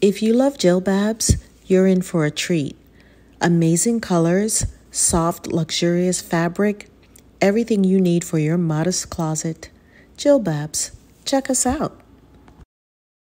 If you love jilbabs, you're in for a treat. Amazing colors, soft, luxurious fabric, everything you need for your modest closet. Jilbabs. Check us out.